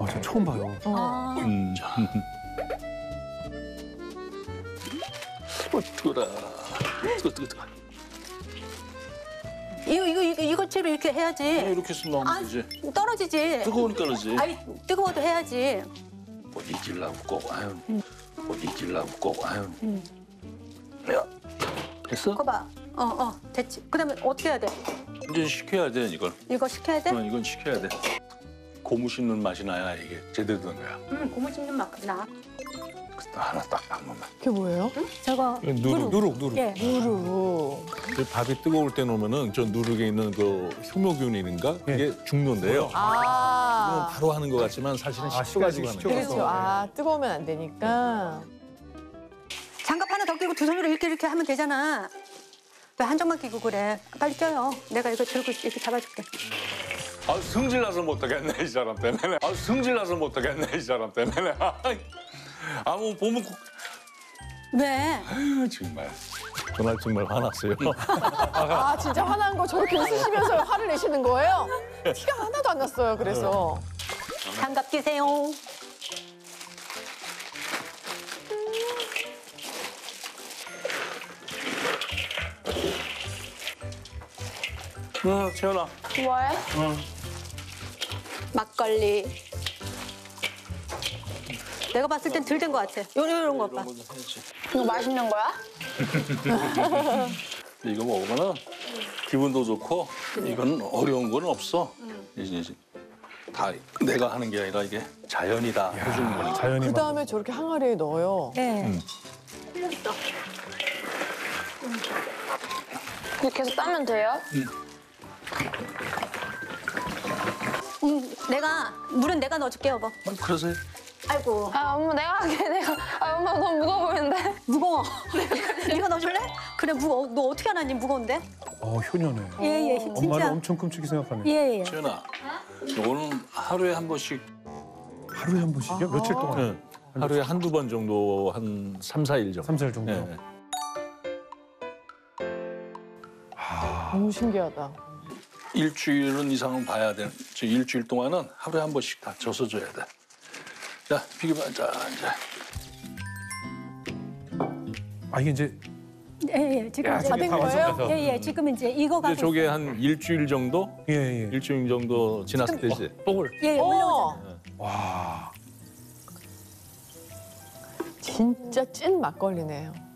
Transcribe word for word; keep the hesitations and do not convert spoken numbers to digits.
저 처음 봐요. 아. 음. 어, 뜨거라. 뜨거, 뜨거, 뜨거. 이거 이거 이거 이것처럼 이렇게 해야지. 이렇게 해서 아, 넣으면 되지. 떨어지지. 뜨거우니까 그러지. 아니 뜨거워도 해야지. 뭐 잊으려고 꼭, 아유. 뭐 잊으려고 꼭, 아유. 음. 야, 됐어? 거봐. 어 어 됐지. 그다음에 어떻게 해야 돼? 이제 식혀야 돼, 이걸. 이거 식혀야 돼? 어, 이건 식혀야 돼. 고무 씹는 맛이 나야 이게 제대로 된 거야. 응 고무 씹는 맛 나. 하나 딱 한 번만. 그게 뭐예요? 저거 누룩, 누룩, 누룩. 예. 누룩. 그 밥이 뜨거울 때 놓으면은 저 누룩에 있는 그 효모균인가 그게 죽는데요. 아. 그건 바로 하는 것 같지만 사실은 아, 식혀가지고 시간씩 하는 식혀서. 거예요. 그렇죠. 아, 뜨거우면 안 되니까. 장갑 하나 더 끼고 두 손으로 이렇게 이렇게 하면 되잖아. 왜 한쪽만 끼고 그래? 빨리 껴요. 내가 이거 들고 이렇게 잡아줄게. 아, 승질 나서 못하겠네, 이 사람 때문에. 아, 승질 나서 못하겠네, 이 사람 때문에. 아, 뭐 보면 꼭- 왜? 아유, 정말. 그날 정말 화났어요. 아, 진짜 화난 거 저렇게 웃으시면서 화를 내시는 거예요? 티가 하나도 안 났어요, 그래서. 장갑 끼세요. 응, 채연아. 뭐해? 막걸리. 내가 봤을 땐 덜 된 것 같아. 요런 요런 거 봐. 이런 것도 해야지. 이거 맛있는 거야? 이거 먹으면은 기분도 좋고 이건 어려운 건 없어. 이제 이제 다 내가 하는 게 아니라 이게 자연이다 해주는 거니까. 자연이 그 막. 다음에 저렇게 항아리에 넣어요. 네. 이렇게 해서 따면 돼요? 음, 내가 물은 내가 넣어줄게 여보. 아, 그러세요? 아이고 아 엄마 내가 할게 내가. 아 엄마 너무 무거워 보이는데. 무거워. 네가 넣어줄래? 그래 무거워. 너 어떻게 하나니 무거운데? 어, 효녀네. 예예 엄마를 진짜. 엄청 끔찍히 생각하네. 예예. 채연아, 이거는 하루에 한 번씩 하루에 한 번씩이요? 며칠 동안? 네. 하루에 한두 번 정도 한 삼, 사일 정도. 삼, 사일 정도. 네. 너무 신기하다. 일주일은 이상은 봐야 돼. 저 일주일 동안은 하루에 한 번씩 다 젖어줘야 돼. 자, 비켜봐. 자, 이제. 아, 이게 이제 예예 지금 야, 이제 다 된 다 거예요? 완성돼서. 예예 지금 이제 이거 이제 가고 저게 있어요. 한 일주일 정도? 예, 예. 일주일 정도 지났을 때 이제 뽀글. 예예 올라오잖아. 어, 와. 진짜 찐 막걸리네요.